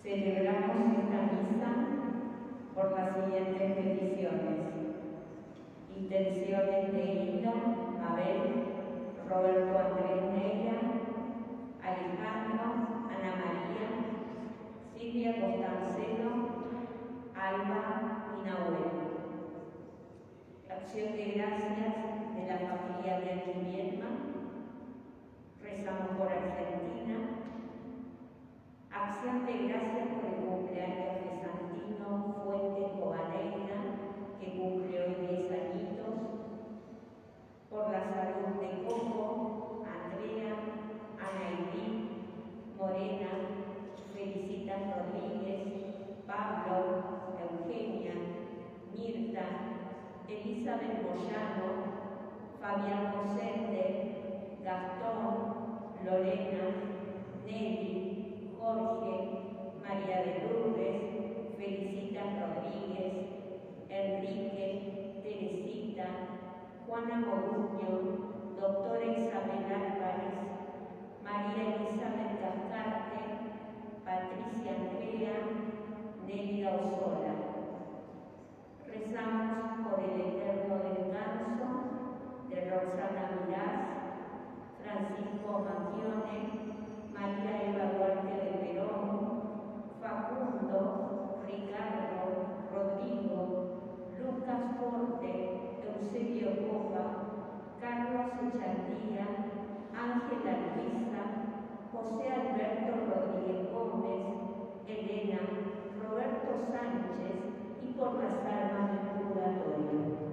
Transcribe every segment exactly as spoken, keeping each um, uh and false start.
Celebramos esta misa por las siguientes peticiones: intenciones de Hilda, Mabel, Roberto Andrés Neira, Alejandro, Ana María, Silvia Costancelo, Alba y Nahuel. Acción de gracias de la familia de Anquivielma. Rezamos por Argentina. Acción de gracias por el cumpleaños de Santino Fuentes Cobaneira, que cumple hoy diez añitos. Por la salud de Coco, Andrea, Anaidí, Morena, Felicitas Rodríguez, Pablo, Eugenia, Mirta, Elizabeth Moyano, Fabián Mosende, Gastón, Lorena, Nelly, Jorge, María de Lourdes, Felicitas Rodríguez, Enrique, Teresita, Juana Moruño, doctora Isabel Álvarez, María Elizabeth Cascarte, Patricia Andrea, Nélida Osola. Rezamos por el eterno descanso de Roxana Mirás, Francisco Macchione, María Eva Duarte de Perón, Facundo, Ricardo, Rodrigo, Lucas Porte, Eusebio Copa, Carlos Echandía, Ángela Luisa, José Alberto Rodríguez Gómez, Elena, Roberto Sánchez, y por las almas del purgatorio.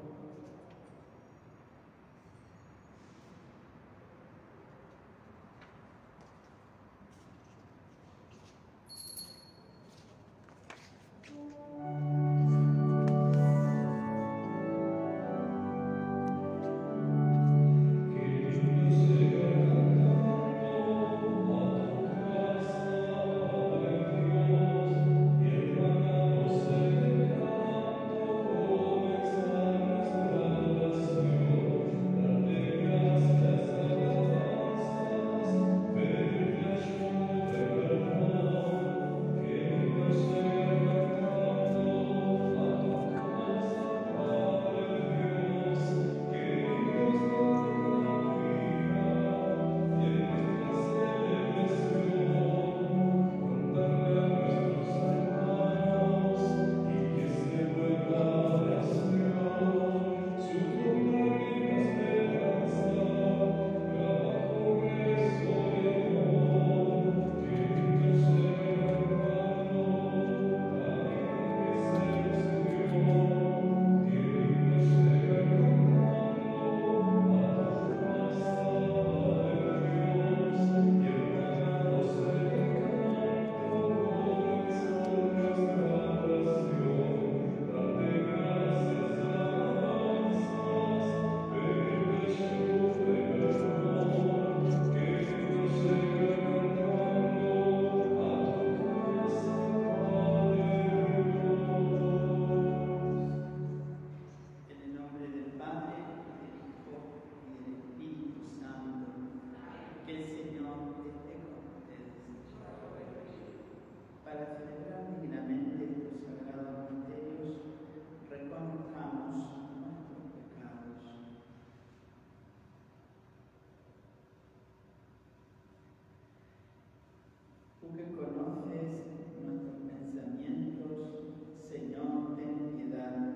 Tú que conoces nuestros pensamientos, Señor, ten piedad.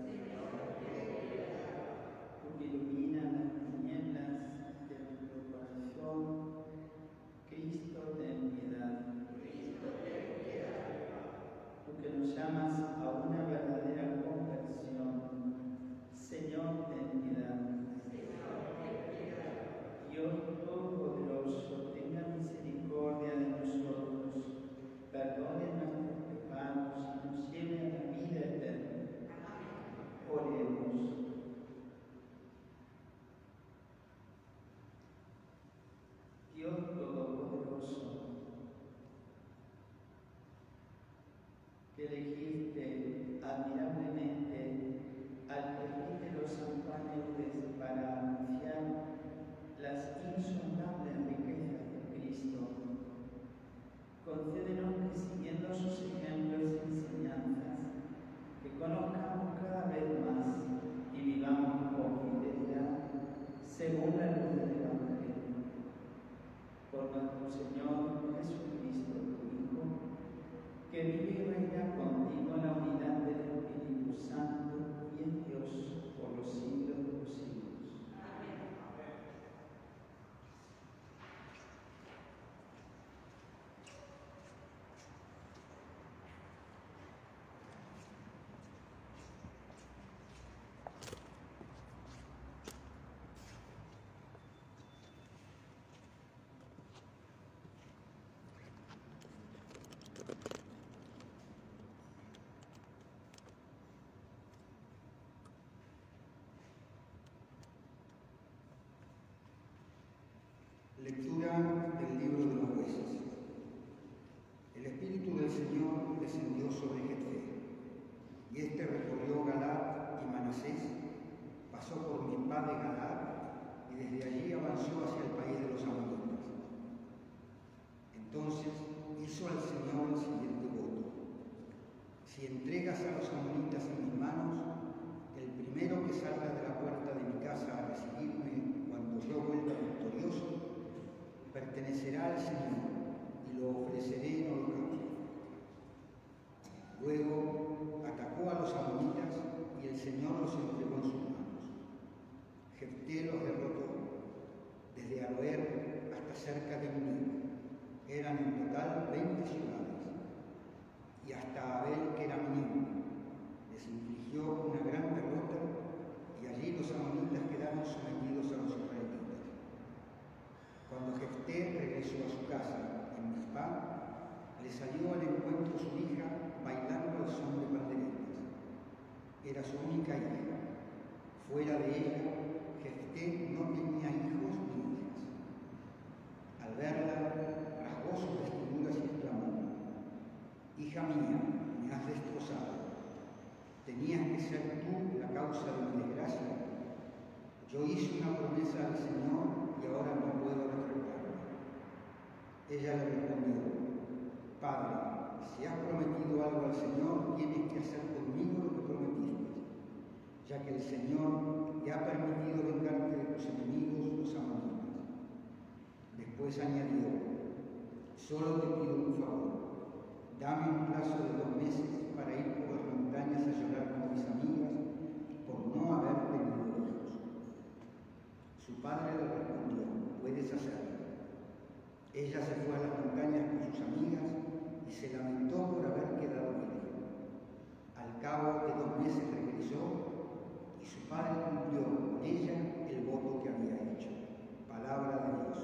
Tú que iluminas las tinieblas de nuestro corazón, Cristo, ten piedad. Tú que nos llamas a una verdadera conversión, Señor, ten piedad. Dios Todopoderoso, tenga misericordia de nosotros, perdone nuestros pecados y nos lleve a la vida eterna. Oremos. Dios Todopoderoso, que elegiste admirablemente al presbítero San Juan Eudes para anunciar las insondables riquezas de Cristo, concédenos que siguiendo Y este recorrió Galaad y Manasés, pasó por Mizpá de Galaad y desde allí avanzó hacia el país de los amonitas. Entonces hizo al Señor el siguiente voto: si entregas a los amonitas en mis manos, el primero que salga de la puerta de mi casa a recibirme cuando yo vuelva victorioso, pertenecerá al Señor y lo ofreceré en holocausto. Luego atacó a los amonitas y el Señor los entregó en sus manos. Jefté los derrotó desde Aroer hasta cerca de Nínive. Eran en total veinte ciudades. Y hasta Abel, que era Nínive, les infligió una gran derrota y allí los amonitas quedaron sometidos a los israelitas. Cuando Jefté regresó a su casa en Mizpá, le salió al encuentro su hija bailando al son de panderetas. Era su única hija. Fuera de ella, Jefté no tenía hijos ni hijas. Al verla, rasgó sus vestiduras y exclamó: hija mía, me has destrozado. ¿Tenías que ser tú la causa de mi desgracia? Yo hice una promesa al Señor y ahora no puedo retractarme. Ella le respondió: Padre, si has prometido algo al Señor, tienes que hacer conmigo lo que prometiste, ya que el Señor te ha permitido vengarte de tus enemigos, los amonitas. Después añadió: solo te pido un favor, dame un plazo de dos meses para ir por las montañas a llorar con mis amigas por no haber tenido hijos. Su padre le respondió: puedes hacerlo. Ella se fue a las montañas con sus amigas y se lamentó por haber quedado virgen. Al cabo de dos meses regresó y su padre cumplió con ella el voto que había hecho. Palabra de Dios.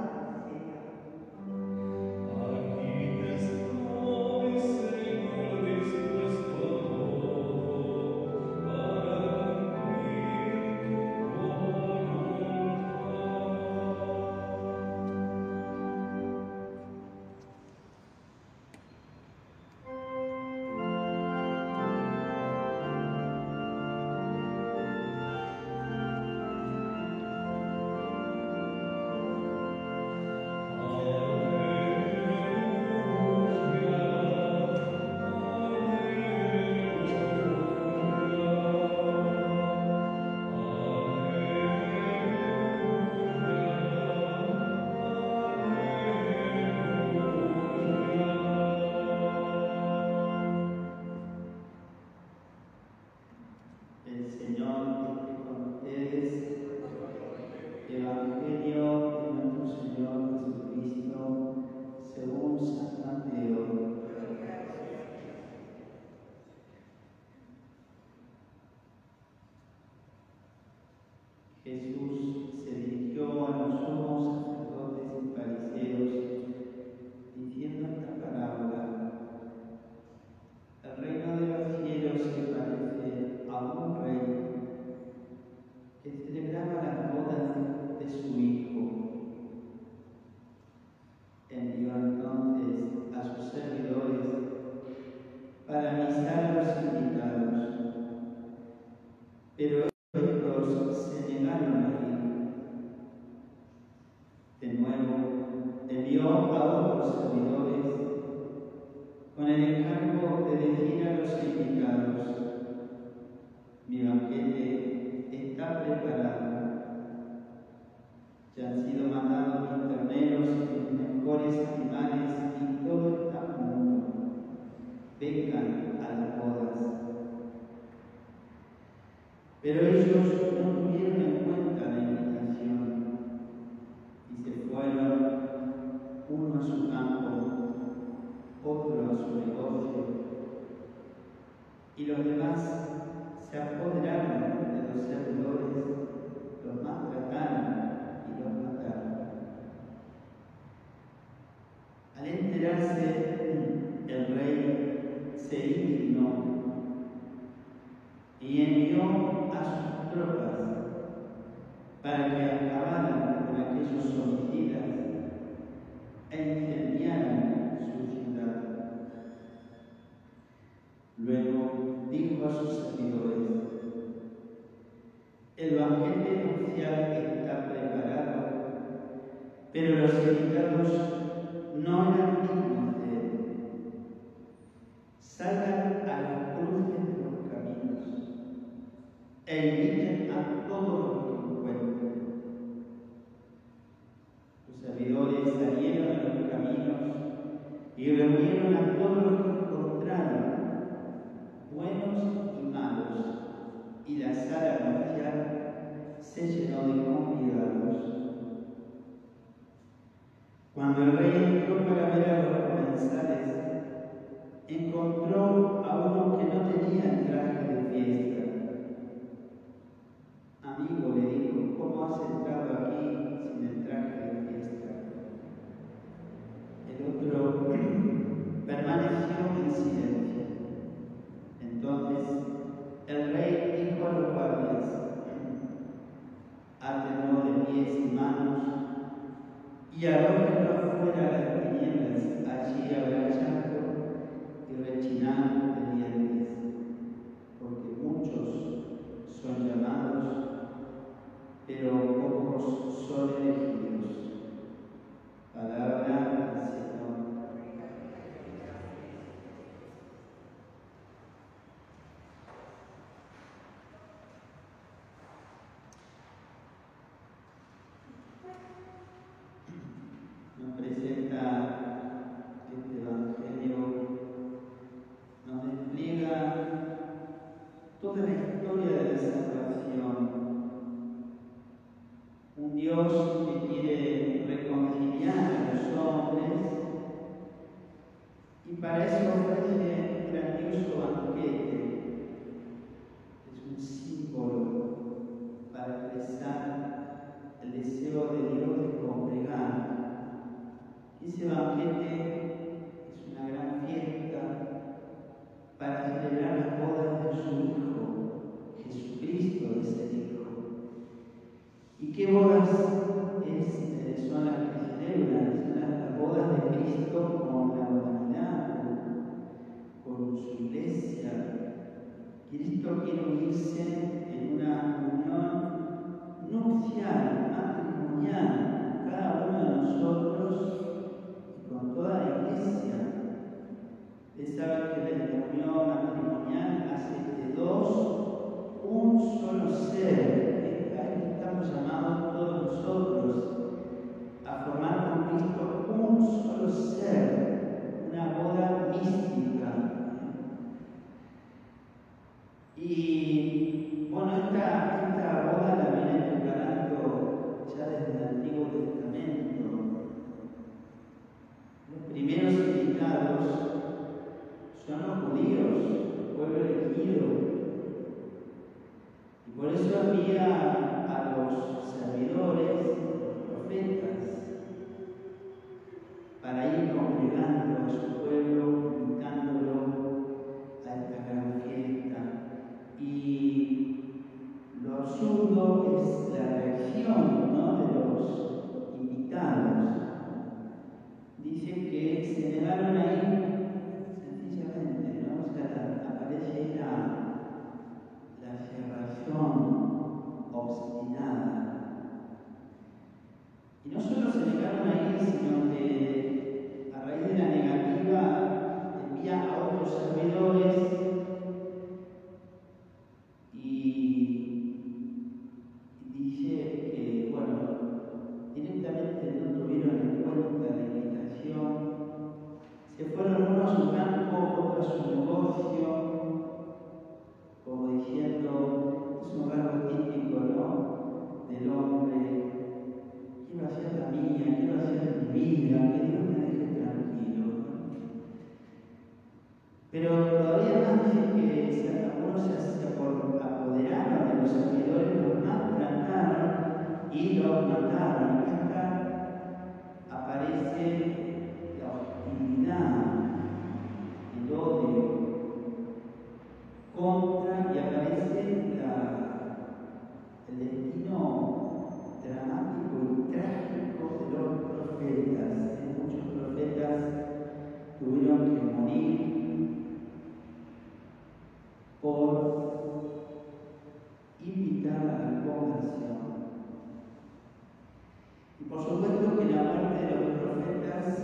Aquí estoy, Señor. retirarse, el rey se indignó y envió a sus tropas para que acabaran con aquellos homicidas e incendiaran su ciudad. Luego dijo a sus servidores: el banquete nupcial está preparado, pero los invitados no eran dignos de él. Salgan a las cruces de los caminos e inviten a todos los que encuentren. Los servidores salieron a los caminos y reunieron a todos los que encontraron, buenos y malos, y la sala nupcial se llenó de convidados. Cuando el rey entró para ver a los comensales, encontró a uno que no tenía traje de fiesta. Amigo, le dijo, ¿cómo has entrado aquí sin el traje de fiesta? El otro permaneció en silencio. Entonces el rey dijo a los guardias: átenlo de pies y manos y arrójenlo afuera a las tinieblas. Allí habrá llanto y rechinar de dientes, porque muchos son llamados, pero pocos son elegidos. Palabra del Señor. Nos presenta este Evangelio, nos despliega toda la historia de la salvación. Un Dios que quiere reconciliar a los hombres y para eso ofrece un grandioso banquete. Es un símbolo para expresar el deseo de Dios de congregar. Ese banquete es una gran fiesta para celebrar las bodas de su Hijo. Jesucristo es el Hijo. ¿Y qué bodas es, eh, son las que celebran? Son las, las bodas de Cristo con la humanidad, con, con su iglesia. Cristo quiere unirse en una unión nupcial, matrimonial, con cada uno de nosotros y con toda la iglesia. Ustedes saben que la unión matrimonial hace de dos un solo ser. Estamos llamados todos nosotros a formar con Cristo un solo ser, una boda mística. Y bueno, esta, esta boda la vienen preparando ya desde el Antiguo Testamento. Los primeros invitados son los judíos, el pueblo elegido. Y por eso envía a los servidores, los profetas, para ir congregando a su pueblo, invitándolo a esta gran fiesta. Y lo absurdo es la reacción, ¿no?, de los invitados. Dice que se negaron a ir sencillamente, ¿no? O sea, aparece ahí la, la cerrazón obstinada. Y no solo se negaron a ir, sino que a raíz de la negativa envía a otros servidores y, y dice que, bueno, directamente no tuvieron en cuenta la invitación. Se fueron unos a su campo, otros a su negocio, como diciendo, es un rasgo típico, ¿no?, del hombre. Quiero hacer la mía, quiero hacer mi vida, que Dios me deje tranquilo. Pero todavía más dice que algunos se apoderaron de los servidores, los maltrataron y los mataron. Y acá aparece la hostilidad tuvieron que morir por invitar a la conversión. Y por supuesto que la muerte de los profetas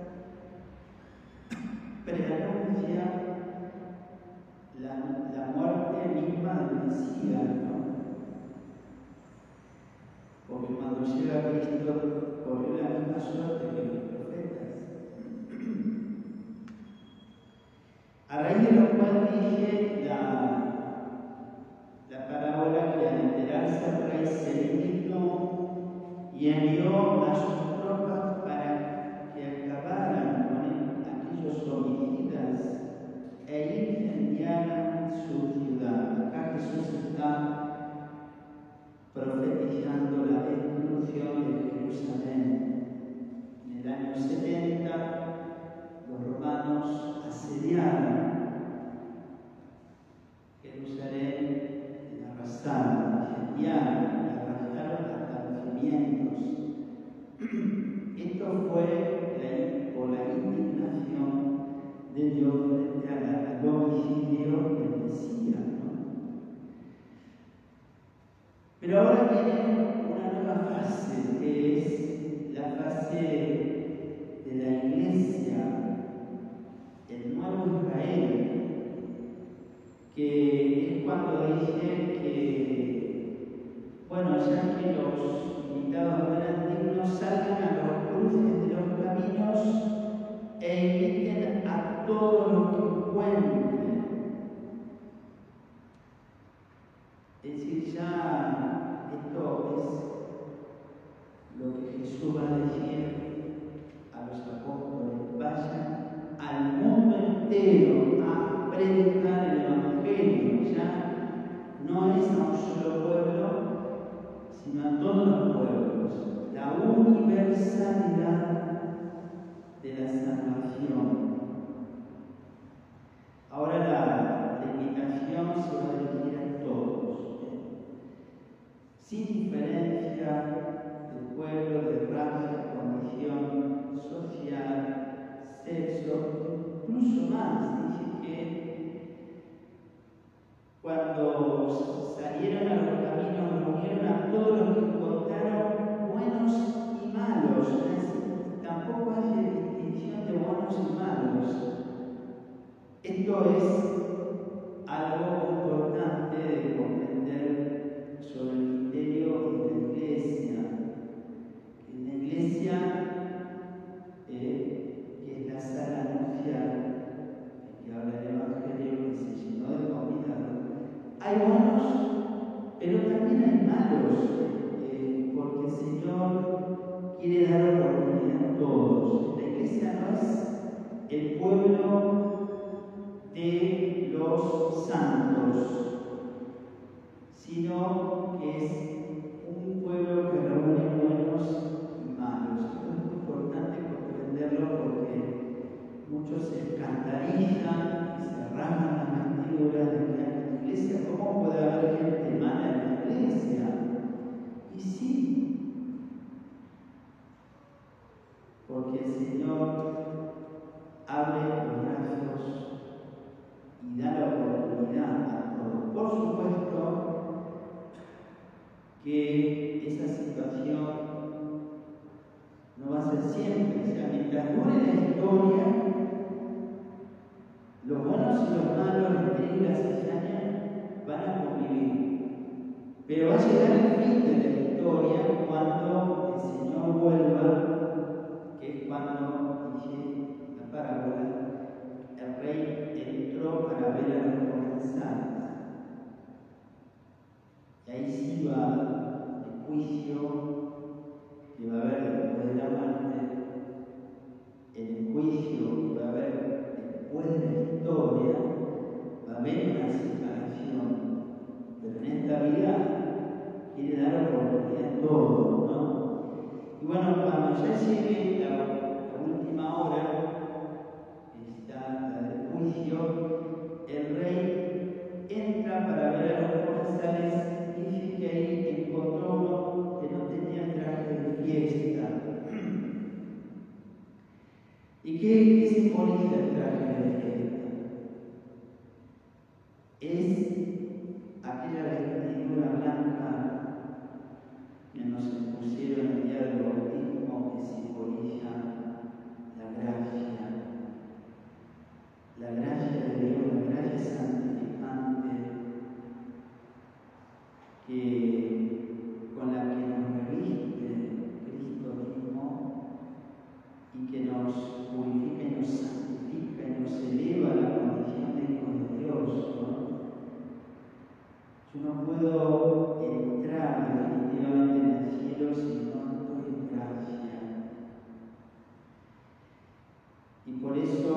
preanuncia la, la muerte misma del Mesías, ¿no? Porque cuando llega Cristo corrió la misma suerte que los profetas. A raíz de lo cual dije la, la parábola que al enterarse el rey se indignó y envió a sus tropas para que acabaran con aquellos homicidas e incendiaran su ciudad. Acá Jesús está profetizando la destrucción de Jerusalén. En el año setenta, los romanos asediaron Jerusalén, la arrasaron, incendiaron, la arrasaron hasta los cimientos. Esto fue la, por la indignación de Dios frente al homicidio del Mesías, ¿no? Pero ahora viene una nueva fase, que es la fase de la Iglesia, el nuevo Israel, que es cuando dice que, bueno, ya que los invitados no eran dignos, salgan a los cruces de los caminos e inviten a todos los que encuentren. Es decir, ya esto es lo que Jesús va a decir a los apóstoles: vayan al mundo entero a predicar el Evangelio. Ya no es a un solo pueblo, sino a todos los pueblos. La universalidad de la salvación. Ahora la, la invitación se va a dirigir a todos, ¿eh? Sin diferencia de pueblo, de raza, condición social, sexo, incluso más. Dice que cuando salieron a los caminos reunieron a todos los que encontraron, buenos y malos. Es decir, tampoco hace distinción de buenos y malos. Esto es algo importante de comprender sobre el misterio de la Iglesia. En la Iglesia, eh, que es la sala nupcial, que habla del Evangelio, que se llenó de convidados, hay buenos, pero también hay malos, eh, porque el Señor quiere dar oportunidad a todos. La Iglesia no es el pueblo de los santos, sino que es un pueblo que reúne buenos y malos. Esto es muy importante comprenderlo porque muchos se escandalizan y se rasgan las vestiduras de que en la iglesia, ¿cómo puede haber gente mala en la iglesia? Y sí, porque el Señor abre los brazos y da la oportunidad a todos. Por supuesto que esa situación no va a ser siempre. O sea, mientras dure la historia, los buenos y los malos, los peligros y las cizañas van a convivir. Pero va a llegar el fin de la historia cuando el Señor vuelva, que es cuando dice la parábola: el rey entró para ver a los comensales. Y ahí sí va el juicio que va a haber después de la muerte, el juicio que va a haber después de la historia, va a haber una separación. Pero en esta vida quiere dar oportunidad a todos, ¿no? Y bueno, cuando ya llegue la, la última hora, está la del juicio, el rey entra para ver a los comensales. Dice que ahí encontró uno que no tenía traje de fiesta. ¿Y qué, qué simboliza el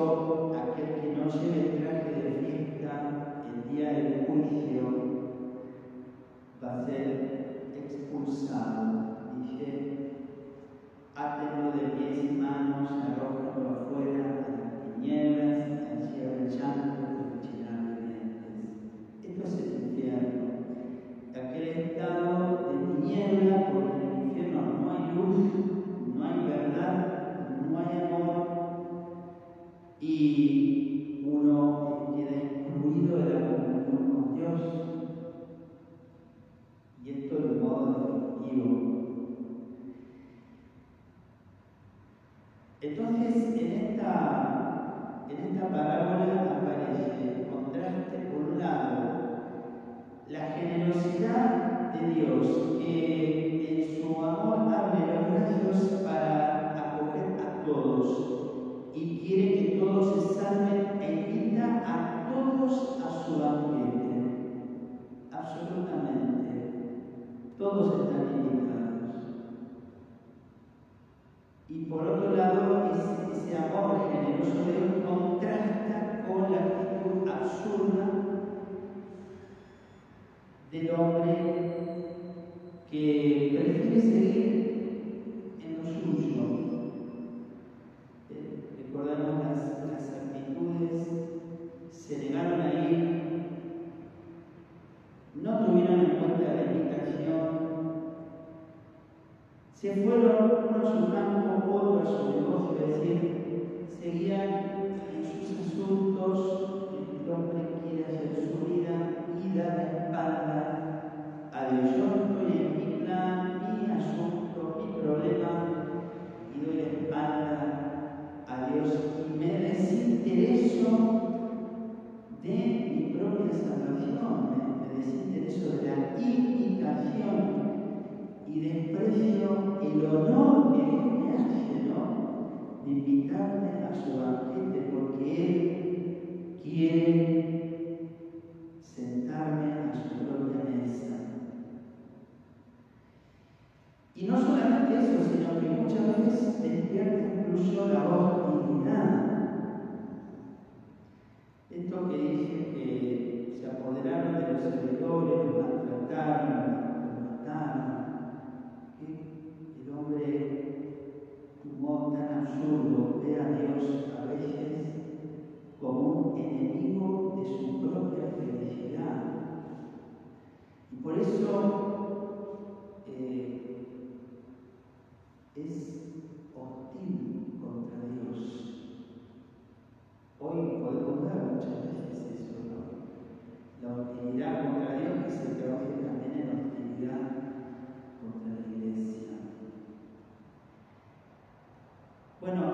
eso, aquel que no lleve el traje de fiesta el día del juicio va a ser expulsado. Dice, átenlo de pies y manos, arrójenlo afuera a las tinieblas, allí habrá llanto y rechinar de dientes. Esto es el infierno. Aquel estado de tiniebla, porque en el infierno no hay luz, no hay verdad, no hay amor, y uno queda excluido de la comunión con Dios. Y esto de modo definitivo. Entonces, en esta, en esta parábola aparece el contraste, por un lado, la generosidad de Dios, que en su amor abre los brazos para acoger a todos y quiere que todos se salven e invita a todos a su banquete. Absolutamente. Todos están invitados. Y por otro lado, ese, ese amor generoso de Dios contrasta con la actitud absurda del hombre que prefiere seguir en lo suyo. Eh, recordamos las, las actitudes, se negaron a ir, no tuvieron en cuenta la invitación, se fueron unos a su campo, otros a su negocio, es decir, seguían en sus asuntos. El hombre quiere hacer su vida y dar la espalda a Dios. Yo estoy en mi plan, mi asunto, mi problema, y doy la espalda a Dios y me desintereso de mi propia salvación, me, me desintereso de la invitación y desprecio el honor que Dios me hace, ¿no?, de invitarme a su banquete, porque Él quiere sentarme a su propia mesa. Y no solamente eso, sino que muchas veces despierta incluso la hostilidad. Esto que dice que se apoderaron de los servidores, los maltrataron, los mataron. El hombre, de un modo tan absurdo, ve a Dios a veces como un enemigo de su propia felicidad. Y por eso eh, es hostil contra Dios. Hoy podemos ver muchas veces eso, ¿no? La hostilidad contra Dios que se traduce también en hostilidad contra la Iglesia. Bueno,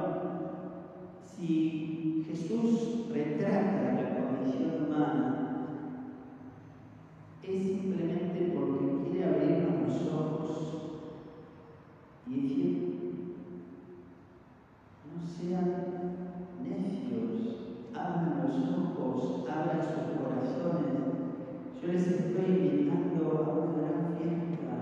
si Jesús retrata la condición humana, es simplemente porque quiere abrirnos los ojos y decir, no sean necios, abran los ojos, abran sus corazones. Yo les estoy invitando a una gran fiesta.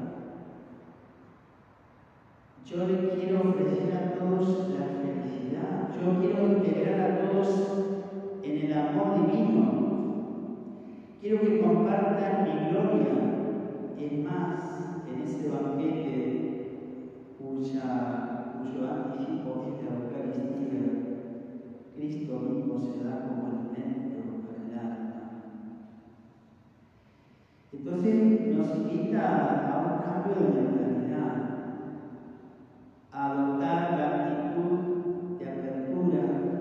Yo les quiero ofrecer a todos la felicidad. Yo quiero integrar a todos en el amor divino. Quiero que compartan mi gloria. Es más, en ese banquete cuya, cuyo anticipo es la Eucaristía, Cristo mismo se da como alimento para el alma. Entonces nos invita a un cambio de mentalidad, a adoptar la actitud de apertura,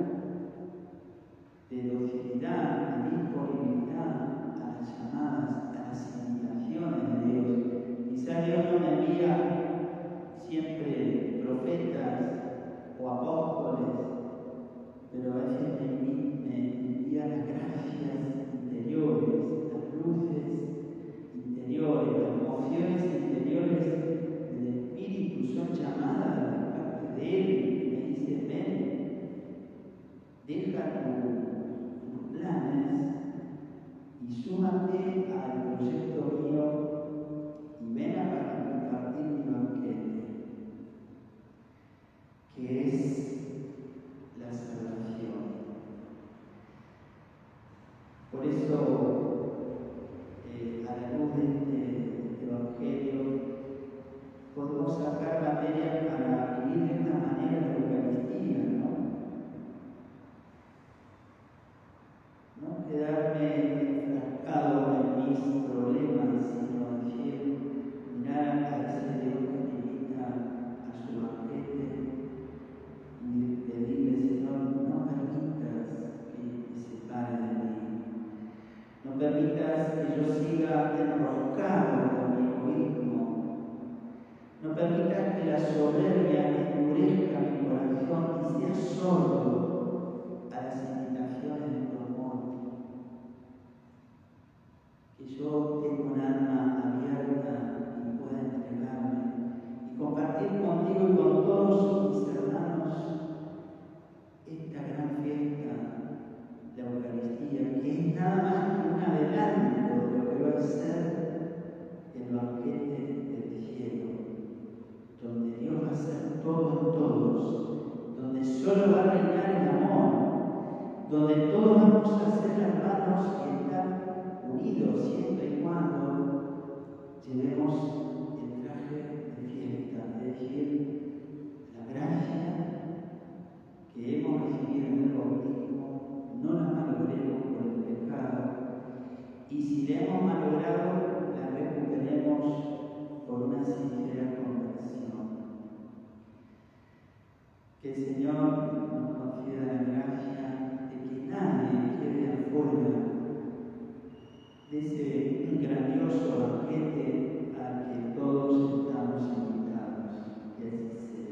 de docilidad, de disponibilidad a las llamadas, a las invitaciones de Dios. Quizá Dios no me envía siempre profetas o apóstoles, pero a veces me, me envía las gracias interiores, las luces interiores, las emociones interiores del Por eso, eh, a la luz de este Evangelio, podemos sacar materia para vivir de esta manera la Eucaristía, ¿no? No quedarme enfrascado en mis problemas, sino decir, mirar a ese Dios que me invita a su banquete y pedirle, Señor, no permitas que me separe de mí. No permitas que yo siga enroscado en mi egoísmo. No permitas que la soberbia endurezca mi corazón y sea sordo a las invitaciones de tu amor. Que yo tenga un alma abierta y pueda entregarme y compartir contigo y con todos mis hermanos esta gran fiesta, la Eucaristía, que es nada más que un adelanto de lo que va a ser el banquete del cielo, donde Dios va a ser todo en todos, donde solo va a reinar el amor, donde todos vamos a ser hermanos y estar unidos siempre y cuando llevemos el traje de fiesta, es decir, la gracia que hemos recibido en el bautismo, no la malogremos por el pecado, y si la hemos malogrado, la recuperemos por una sincera conversión. Que el Señor nos conceda la gracia de que nadie quede afuera de ese grandioso banquete al que todos estamos invitados. Que así sea.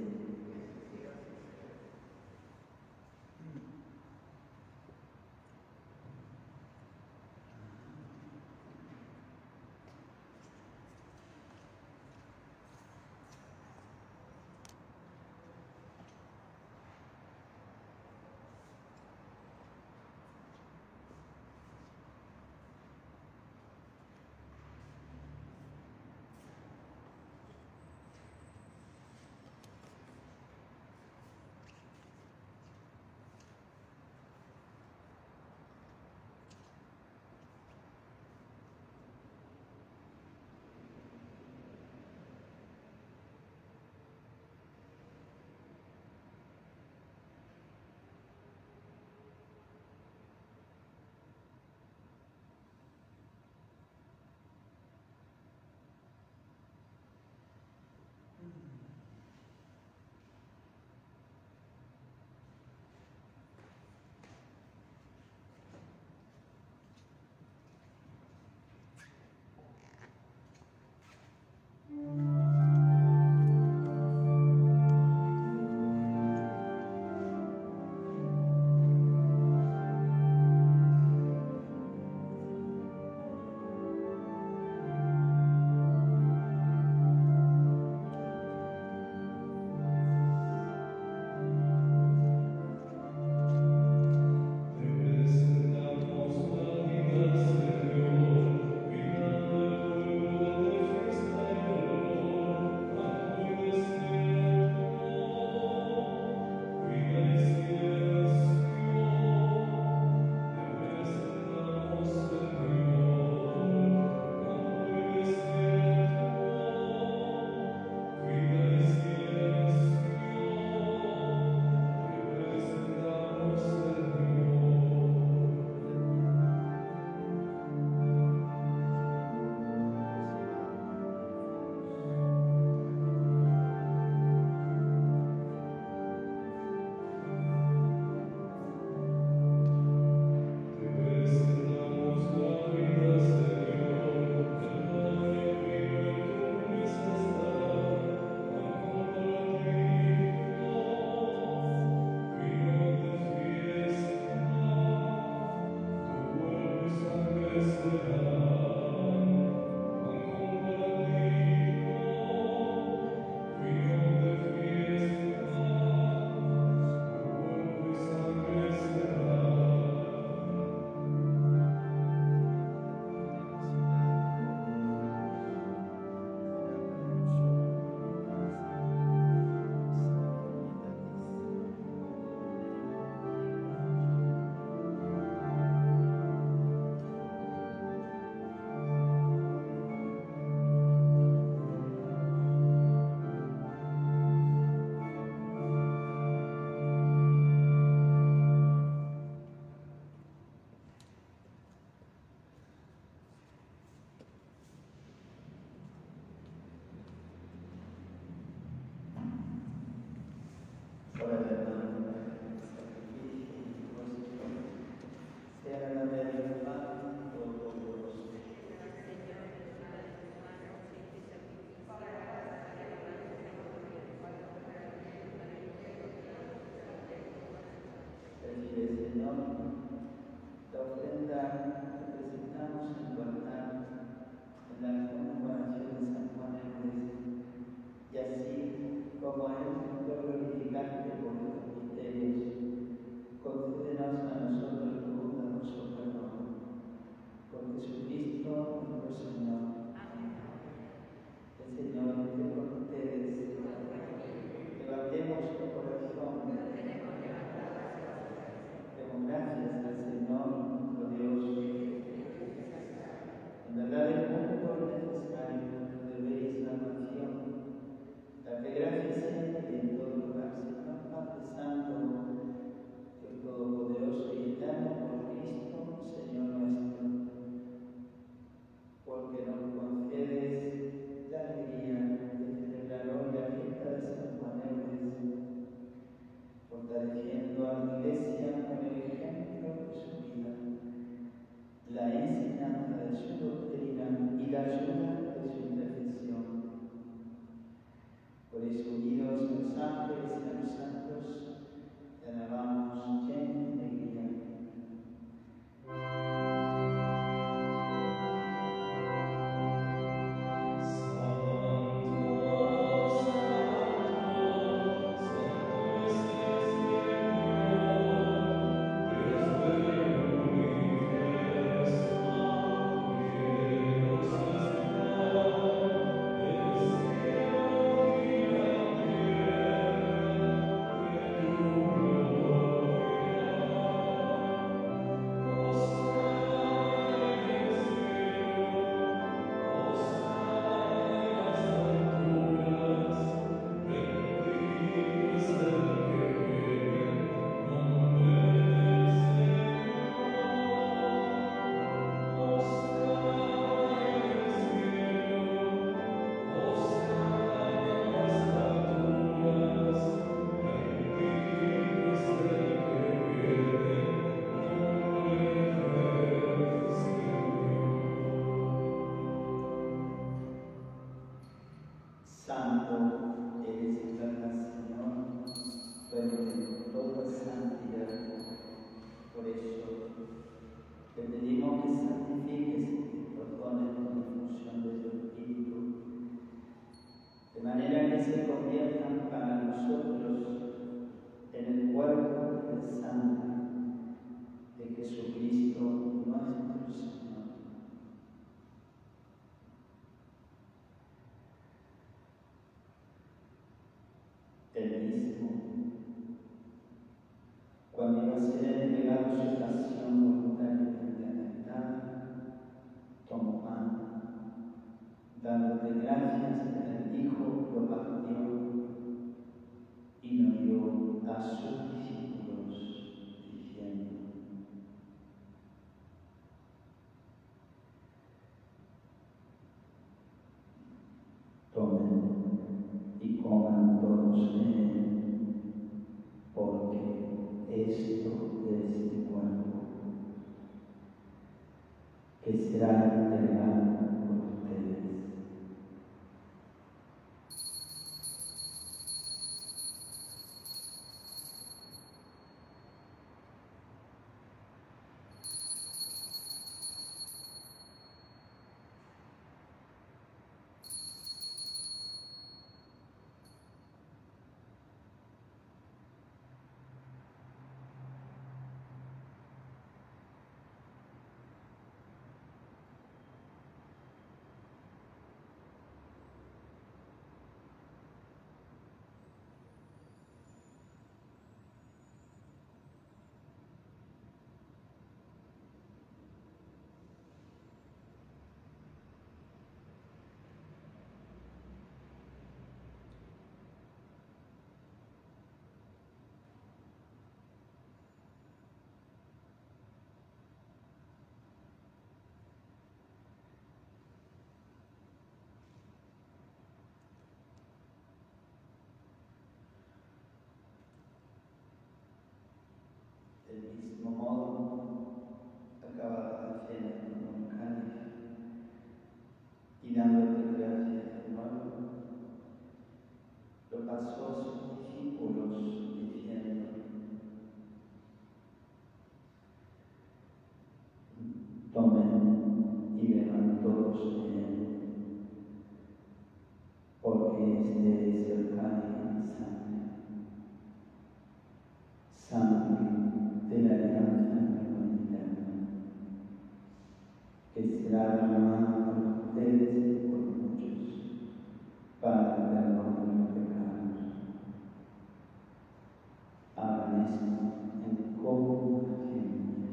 te pedimos que santifiques estos dones con infusión de tu Espíritu, de manera que se conviertan para nosotros en el cuerpo y la sangre de Jesucristo nuestro Señor. Él mismo, cuando iba a ser entregado su pasión voluntariamente aceptada, tomó pan, dándote gracias, bendijo, lo partió y lo dio a sus discípulos, diciendo: tomen y coman todos de él, porque esto es mi cuerpo, que será entregado por ustedes. Del mismo modo, acabada la cena, tomó un cáliz y dándote gracias de nuevo, lo pasó a sus discípulos diciendo: tomen y beban todos de él, porque este es el cáliz de mi sangre, sangre de la alianza eterna, que será derramada por ustedes y por muchos para el perdón de los pecados. Hagan esto en conmemoración mía.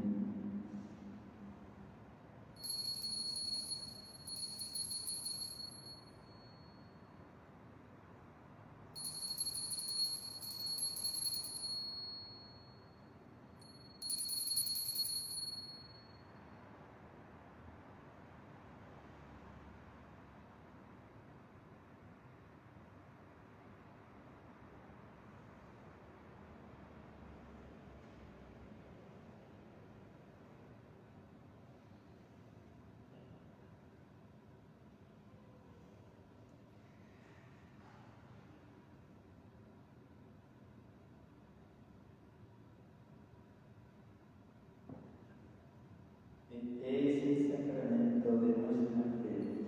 Este es el sacramento de nuestra fe.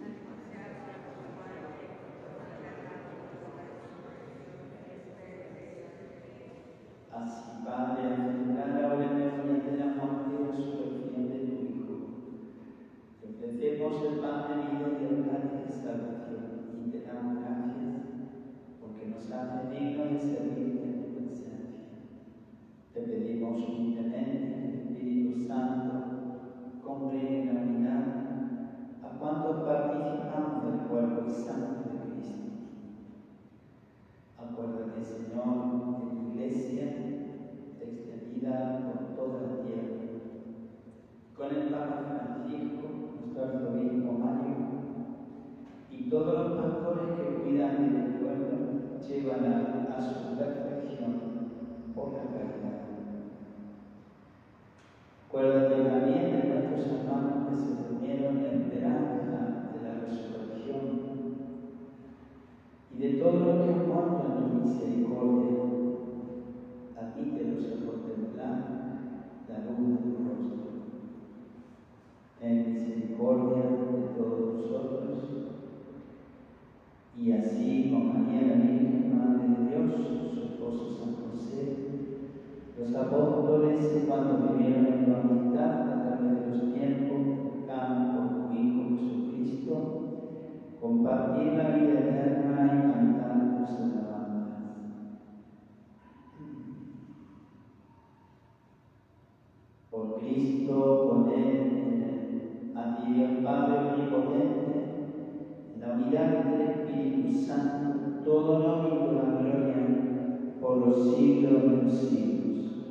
Así, Padre, al celebrar ahora en memoria de la muerte y resurrección de tu Hijo, te ofrecemos el pan de vida y el cáliz de salvación, y te damos gracias porque nos hace dignos de servirte en tu presencia. Te pedimos humildemente que el Espíritu Santo congregue en la unidad a cuantos participamos del cuerpo y sangre de Cristo. Acuérdate, Señor, de tu Iglesia extendida por toda la tierra, con el Papa Francisco, nuestro arzobispo Mario, y todos los pastores que cuidan de tu pueblo, llevan a su perfección por la caridad. Acuérdate también de nuestros hermanos que se durmieron en esperanza de la resurrección y de todos los que han muerto en tu misericordia. Admítelos a contemplar la luz de tu rostro. Ten misericordia de todos nosotros, y así con María la Virgen, Madre de Dios, su esposo San José, los apóstoles, cuando vivieron en tu amistad a través de los tiempos, buscaban por tu Hijo Jesucristo compartir la vida eterna y cantar tus alabanzas. Por Cristo, con Él, en Él, a ti Dios Padre omnipotente, en la unidad del Espíritu Santo, todo honor y toda gloria por los siglos de los siglos.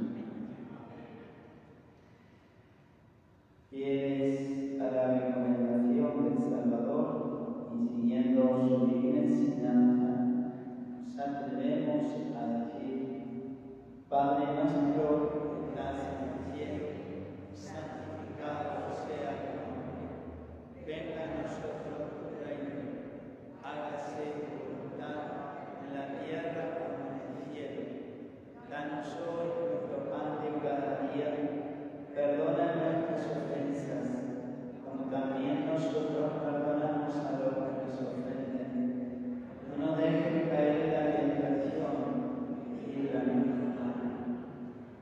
Fieles a la recomendación del Salvador y siguiendo su divina enseñanza, nos atrevemos a decir: Padre nuestro que estás en el cielo, santificado sea tu nombre. Venga a nosotros tu reino. Hágase tu voluntad en la tierra como en el cielo. Danos hoy nuestro pan de cada día. Perdona nuestras ofensas, como también nosotros perdonamos a los que nos ofenden. No nos dejes caer en la tentación y líbranos del mal.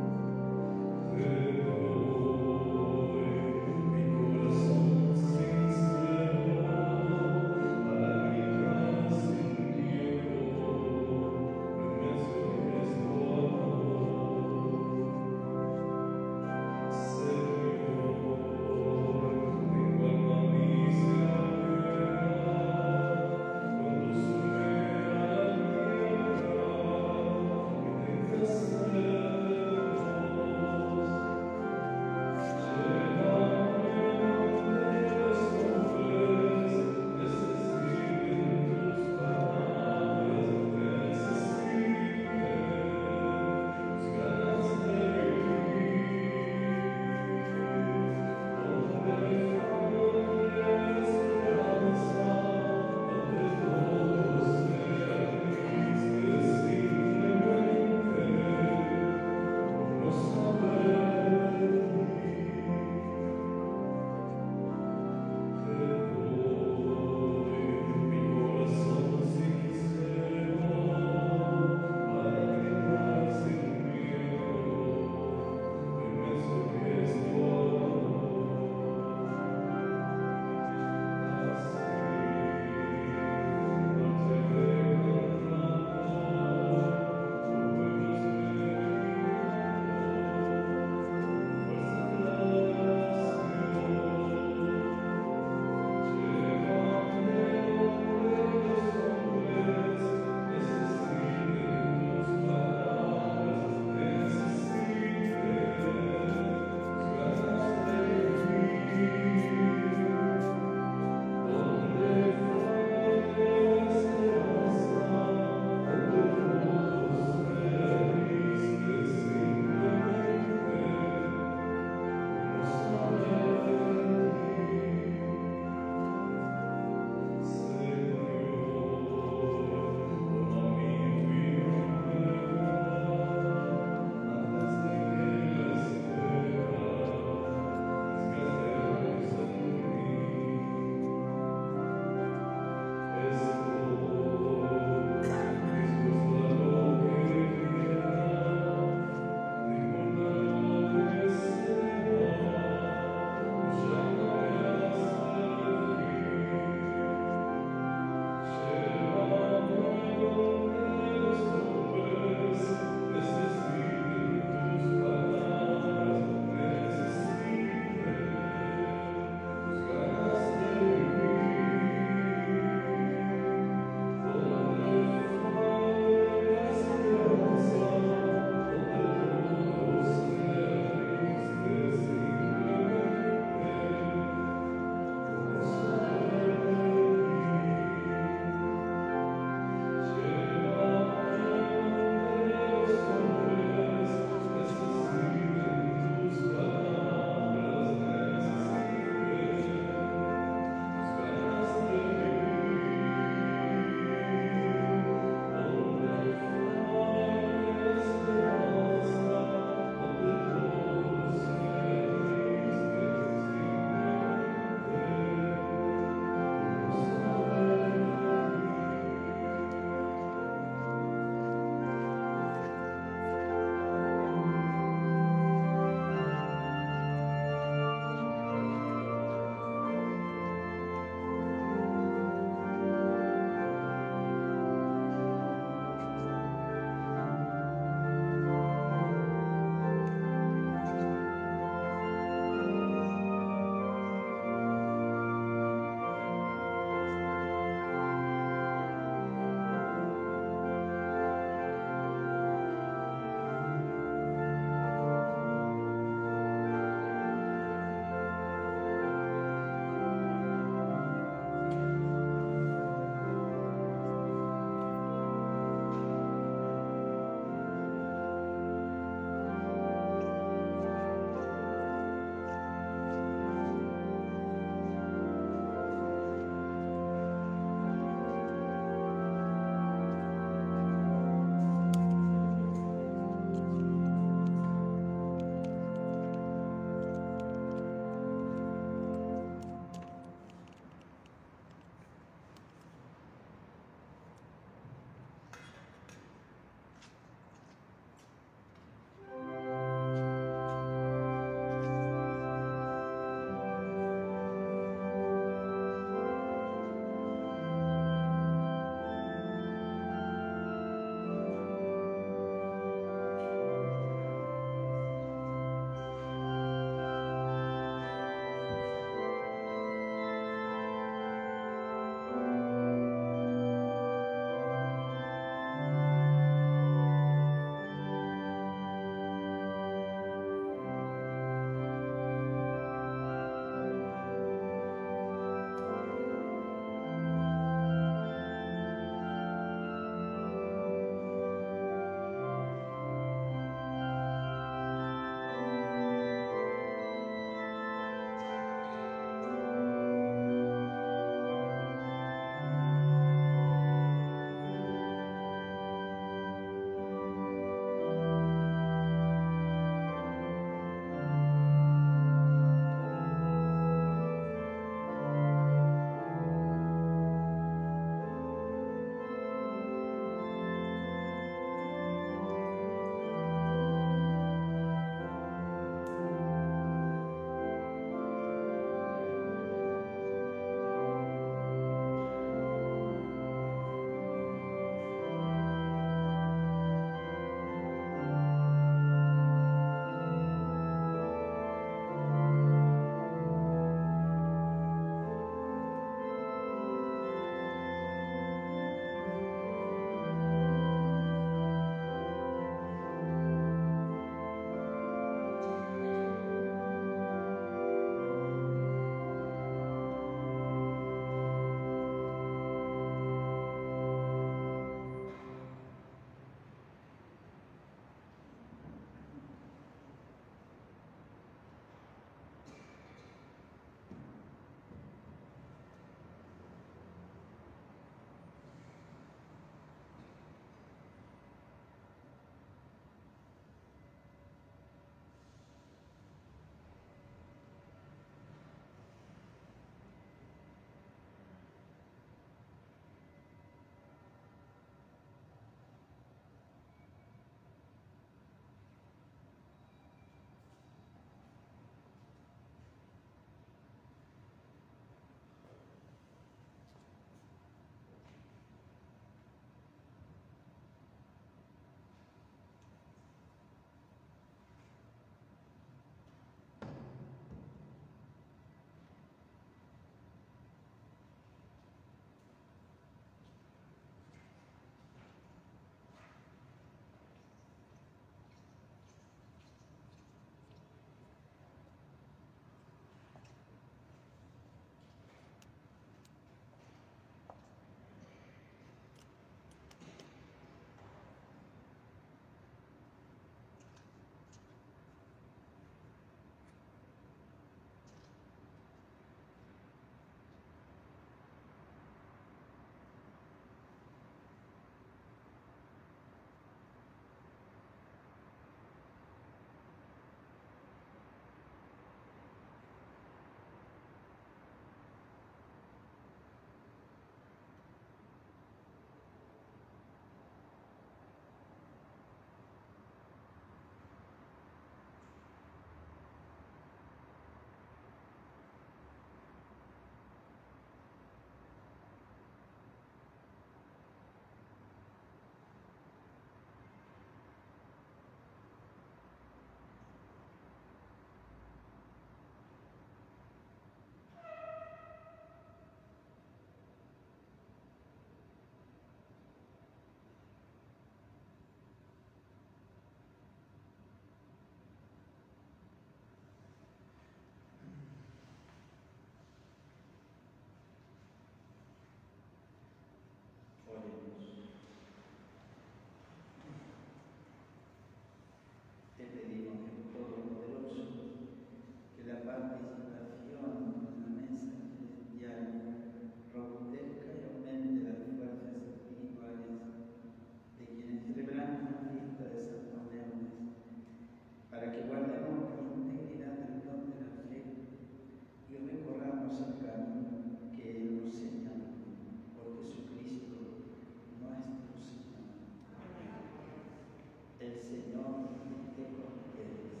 El Señor esté con ustedes.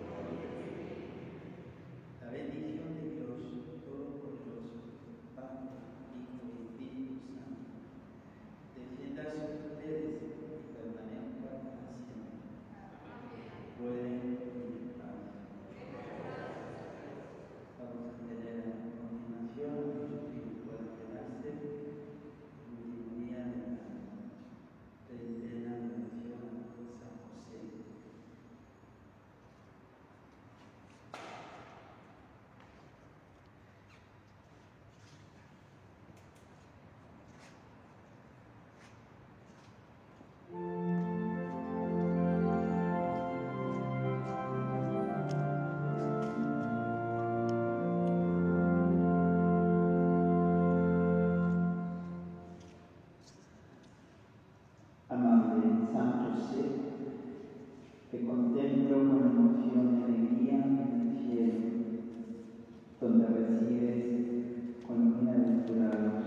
La bendición de Dios Todopoderoso, Padre, Hijo y Espíritu Santo, descienda sobre ustedes y permanezca para siempre. Pueden ir en paz. Vamos a tener a continuación, muchos que puedan quedarse, el último día de la treintena de oración a San José. Amable San José, te contemplo con emoción y alegría en el cielo, donde recibes con los bienaventurados.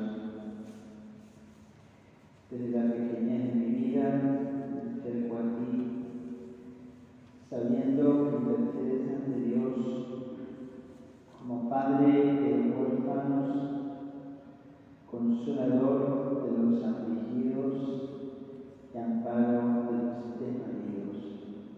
Desde la pequeñez de mi vida, me acerco a ti, sabiendo que intercedes ante Dios como Padre de los huérfanos, consolador de los afligidos y amparo de los desvalidos.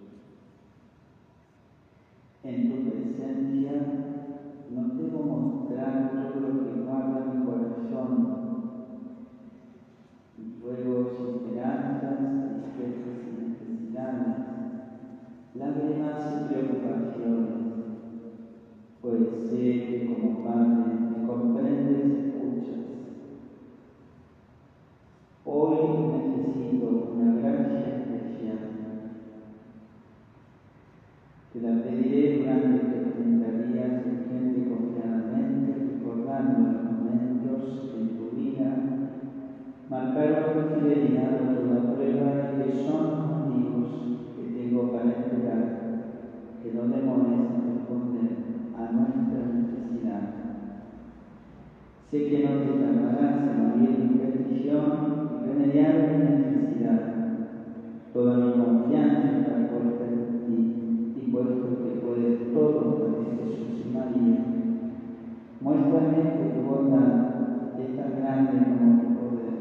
En tu presencia no debo mostrar todo lo que guarda mi corazón, mis ruegos y esperanzas, tristezas y necesidades, lágrimas y preocupaciones, pues sé que como Padre me comprendes y escuchas. Hoy necesito una gracia especial. Te la pediré durante estos treinta días urgente y confiadamente, recordando los momentos de tu vida marcaron tu fidelidad a toda prueba y que son los amigos que tengo para esperar que no demores en responder a nuestra necesidad. Sé que no te llamarás en oír mi petición y remediar mi necesidad. Toda mi confianza está puesta en ti, y puesto que puedes todo ante Jesús y María, muéstrame que tu bondad es tan grande como tu poder.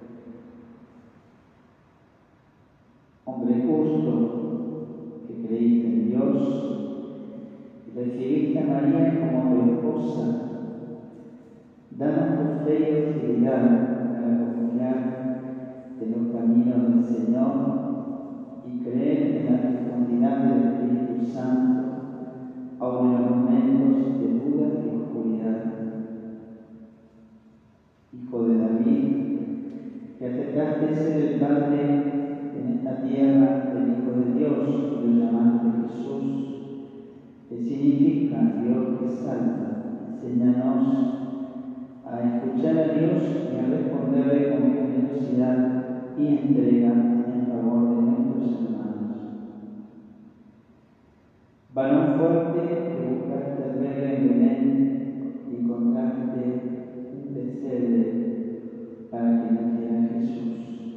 Hombre justo, que creíste en Dios y recibiste a María como tu esposa, danos tu fe y fidelidad para confiar en los caminos del Señor y creer en la profundidad del Espíritu Santo, aun en los momentos de duda y oscuridad. Hijo de David, que aceptaste ser el Padre en esta tierra del Hijo de Dios, y lo llamaste Jesús, que significa Dios que salva. Enséñanos a escuchar a Dios y a responderle con generosidad y entrega en favor de nuestros hermanos. Varón fuerte que buscaste al verle en Belén y encontraste un pesebre para que naciera Jesús.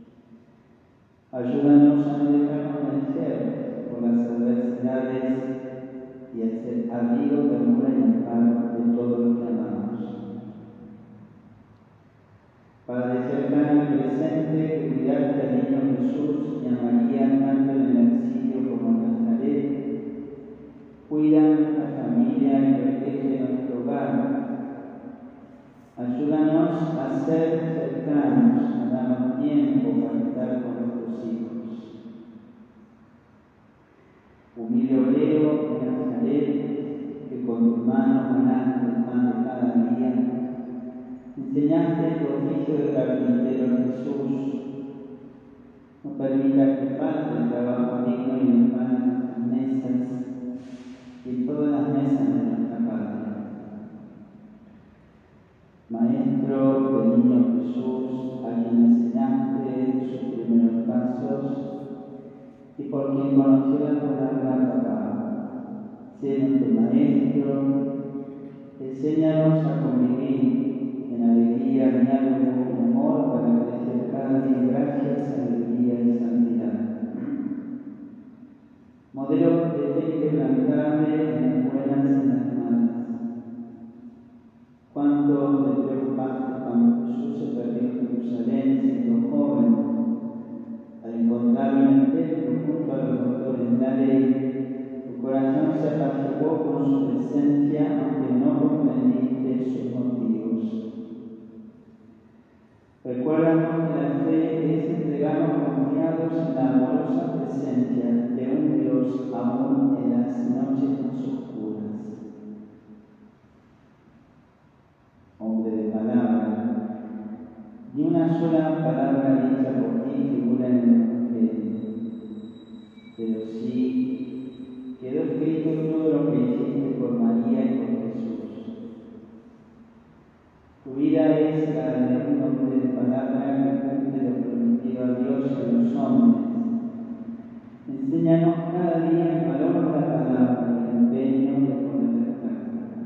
Ayúdanos a no dejarnos vencer por las adversidades y a ser abrigo, ternura y amparo de todo lo que amamos. Padre cercano y presente, que cuidaste al niño Jesús y a María tanto en el exilio como en Nazaret, cuida nuestra familia y protege nuestro hogar. Ayúdanos a ser cercanos, a darnos tiempo para estar con nuestros hijos. Humilde obrero de Nazaret, que con tu mano ganaste el pan de cada día, enseñaste tu oficio de carpintero Jesús. No permitas que falte el trabajo digno y el pan en nuestras mesas y en todas las mesas de nuestra patria. Maestro del niño Jesús, a quien enseñaste sus primeros pasos y por quien conoció la palabra papá, sé nuestro Maestro, enséñanos a convivir en alegría, diálogo y amor para crecer cada día en gracia, sabiduría y santidad. Padre en las buenas y en las malas. Cuánto te preocupaste cuando Jesús se perdió en Jerusalén siendo joven. Al encontrarlo en el templo junto a los doctores de la ley, tu corazón se apaciguó con su presencia, aunque no comprendiste sus motivos. Recuérdanos que la fe es entregarnos confiados en la amorosa presencia de un Dios aún en las noches más oscuras. Hombre de palabra, ni una sola palabra dicha por ti figura en el Evangelio, pero sí quedó escrito todo lo que hiciste por María y por Jesús. Tu vida es la de un hombre de palabra que cumple lo prometido a Dios y a los hombres. Enséñanos cada día el valor de la palabra y el empeño de ponerla en práctica.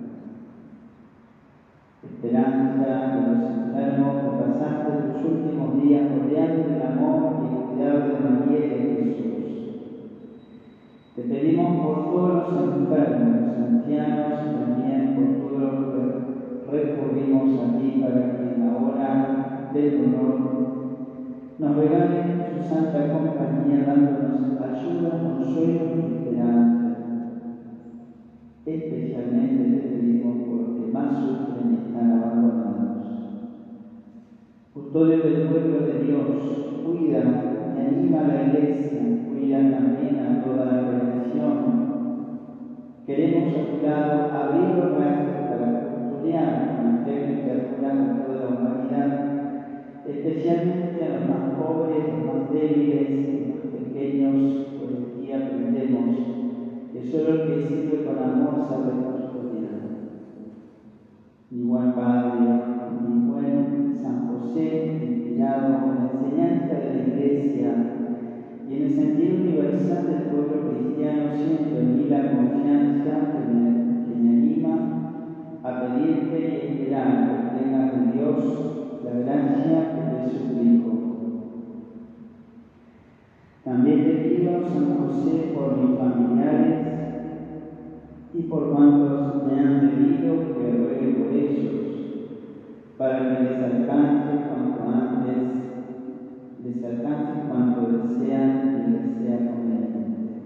Esperanza de los enfermos que pasaste tus últimos días rodeando el amor y el cuidado de María y de Jesús. Te pedimos por todos los enfermos, ancianos y también por todos los que recurrimos a ti para que en la hora del dolor nos regalen su santa compañía, dándonos ayuda, consuelo y esperanza. Especialmente te pedimos por los que más sufren y están abandonados. Custodio del pueblo de Dios, cuida y anima a la Iglesia, cuida también a toda la religión. Queremos a tu lado abrir los brazos para custodiar con afecto y ternura a toda la humanidad, especialmente a los más pobres, los más débiles y los pequeños, por los que aprendemos que solo el que sirve con amor sabe custodiar. Igual Padre, mi buen San José, inspirado en la enseñanza de la Iglesia y en el sentido universal del pueblo cristiano, siento en mí la confianza que me, que me anima a pedirte y esperar que tengas de Dios la gracia que te suplico. También te pido, San José, por mis familiares y por cuantos me han pedido que ruegue por ellos, para que les alcance cuanto antes, les alcance cuanto desean y les sea conveniente.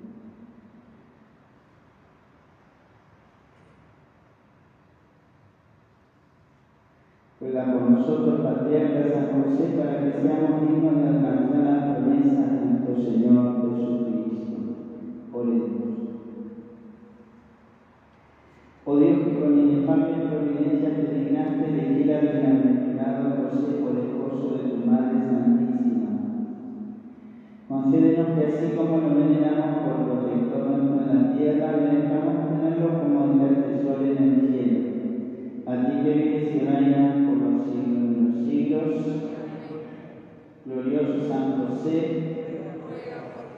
Ruega por nosotros, patriarca San José, para que seamos dignos de alcanzar las promesas de nuestro Señor Jesucristo. Oremos. Oh Dios, que con inefable providencia te dignaste elegir al bienaventurado José por esposo de tu Madre Santísima, concédenos que así como lo veneramos por protector nuestro en la tierra, merezcamos tenerlo como intercesor en el cielo. A ti que vives y reinas por los siglos de los siglos, glorioso San José,